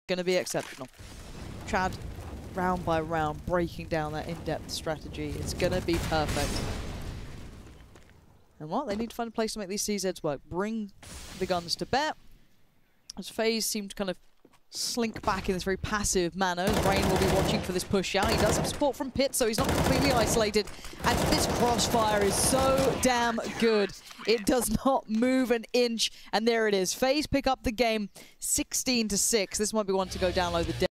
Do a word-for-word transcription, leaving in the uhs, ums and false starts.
going to be exceptional. Chad, round by round, breaking down that in-depth strategy. It's going to be perfect. And what? They need to find a place to make these C Zs work. Bring the guns to bear. As FaZe seem to kind of slink back in this very passive manner. Rain will be watching for this push out. He does have support from Pit, so he's not completely isolated. And this crossfire is so damn good. It does not move an inch. And there it is. FaZe pick up the game sixteen to six. This might be one to go download the